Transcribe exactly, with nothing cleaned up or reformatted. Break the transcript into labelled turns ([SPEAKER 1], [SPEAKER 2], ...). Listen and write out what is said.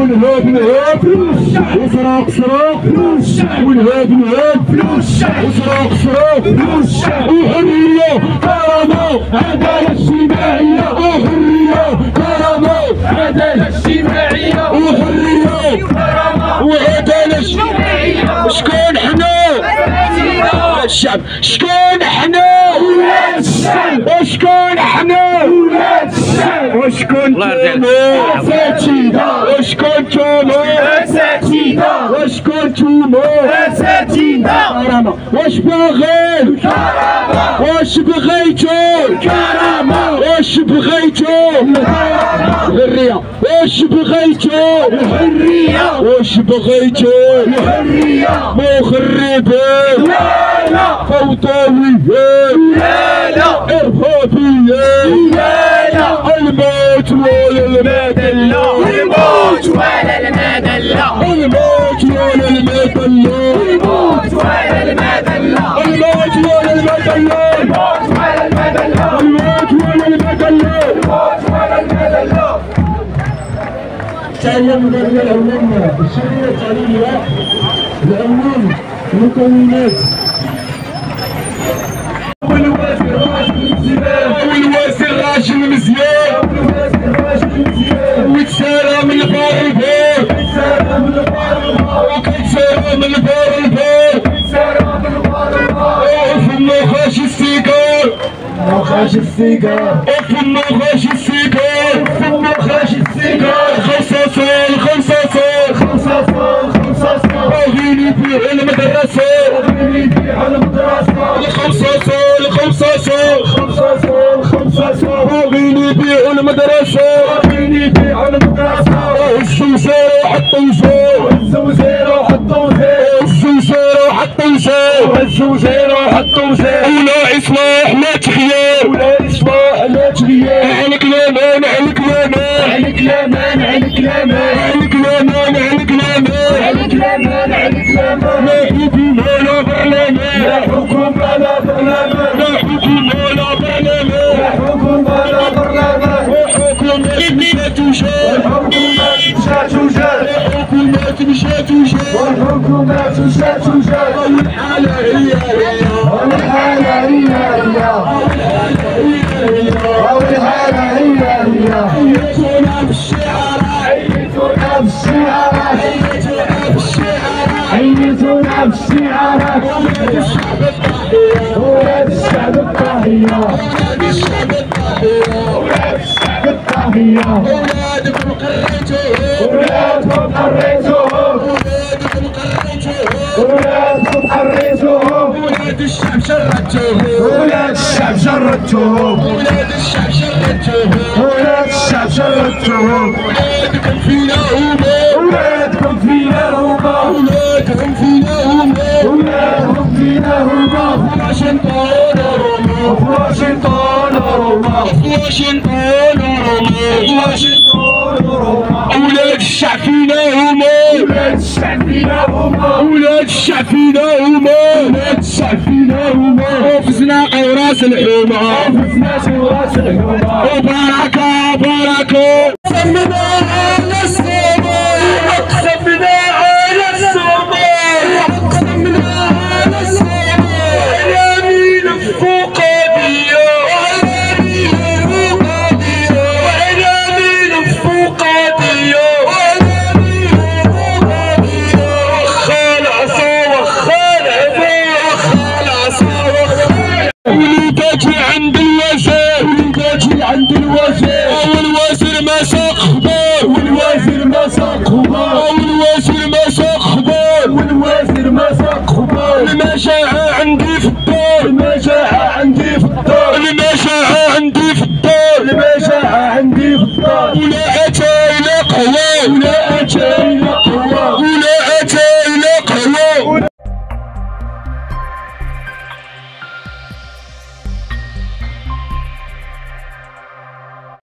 [SPEAKER 1] والهاب نهاب وسراق سراق والهاب نهاب وسراق سراق وحرية كرامة عدالة اجتماعية وحرية كرامة عدالة اجتماعية وحرية كرامة وعدالة اجتماعية. شكون حنا؟ الشعب. شكون حنا؟ ولاد الشعب. وشكون حنا؟ ولاد الشعب. وشكون نتوما؟ اساتذة. وشكون نتوما؟ اساتذة. وشكون نتوما؟ اساتذة. كرامة. واش باغي؟ الكرامة. واش بغيتو؟ الكرامة. واش بغيتو؟ الحرية. واش بغيتو؟ الحرية. واش بغيتو؟ الحرية. مخربين. لا لا. فوضويين. لا لا. إرهابيين. لا لا. الموت ولا المذلة. الموت ولا المذلة. الموت ولا المذلة. الموت ولا المذلة. الموت ولا المذلة. الموت ولا المذلة. الموت ولا المذلة. الموت ولا المذلة. التعليم المدنية العلمية الشرعية التعليمية لأول مكونات. والوزير راشد مزيان. والوزير راشد مزيان. والوزير راشد مزيان. ويتسارى من البار البار. ويتسارى من البار البار. وكيتسارى من البار البار. ويتسارى من البار البار. وفما خاش السيجار. خاش السيجار. وفما خاش السيجار. وفما خاش السيجار. خمسة صال خمسة صال خمسة صال خمسة صال. باغيين يبيعوا المدرسة. باغيين يبيعوا المدرسة. خمسة صال خمسة صال خمسة صال خمسة صال. باغيين يبيعوا المدرسة. باغيين يبيعوا المدرسة. هزوا زيرو حطوا زيرو. هزوا زيرو حطوا زيرو. هزوا زيرو حطوا زيرو. هزوا زيرو حطوا زيرو. ولا إصلاح لا تغيير. ولا إصلاح لا تغيير. عليك الأمان عليك الأمان عليك الأمان عليك الأمان عليك الأمان عليك الأمان عليك الأمان عليك الأمان. لا حكومة لا برلمان. لا حكومة لا برلمان. لا حكومة لا برلمان. لا حكومة لا برلمان. وحكومة مشات وجات. والحكومة مشات وجات. الحكومة مشات وجات. والحكومة مشات وجات. والحالة هي هي. والحالة هي هي. والحالة هي هي. حيتونا بالشعارات. حيتونا بالشعارات. حيتونا بالشعارات. حيتونا بالشعارات. ولاد الشعب الضحية. ولاد الشعب الضحية. ولاد الشعب الضحية. ولاد الشعب الضحية. ولادكم قريتوهم. ولادكم قريتوهم. ولادكم قريتوهم. ولادكم قريتوهم. ولاد الشعب شردتوهم. ولاد الشعب شردتوهم. ولاد الشعب شردتوهم. ولاد الشعب شردتوهم. ولادكم فينا هما. ولادكم فينا هما. ولادكم فينا هما. ولادكم فينا هما. واشنطن روما. واشنطن روما. واشنطن روما. واشنطن روما. ولاد الشعب فينا هما. ولاد الشعب فينا هما. ولاد الشعب فينا هما. ولاد الشعب فينا هما. وفزنا قوراس الحومة. وفزنا قوراس الحومة. وبركة بركة. قسمنا على الصومال. قسمنا على الصومال. قسمنا على الصومال. اليمين الفوقانية. واليمين الفوقانية. واليمين الفوقانية. واليمين الفوقانية. وخال عصا وخال عصا وخال عصا وخال. وليداتي عند الوزير. وليداتي عند الوزير. والوزير ما ساق خبار. والوزير ما ساق خبار. والوزير ما ساق خبار. والوزير ما ساق خبار. المشاعة عندي في الدار. المشاعة عندي في الدار. المشاعة عندي في الدار. المشاعة عندي في الدار. ولا أتى إلى قهوة. ولا أتى